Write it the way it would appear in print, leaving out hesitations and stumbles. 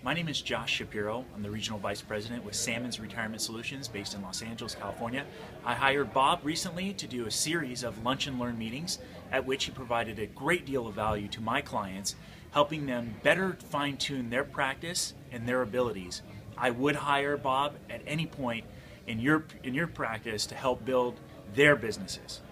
My name is Josh Shapiro. I'm the Regional Vice President with Sammons Retirement Solutions based in Los Angeles, California. I hired Bob recently to do a series of lunch and learn meetings at which he provided a great deal of value to my clients, helping them better fine-tune their practice and their abilities. I would hire Bob at any point in your practice to help build their businesses.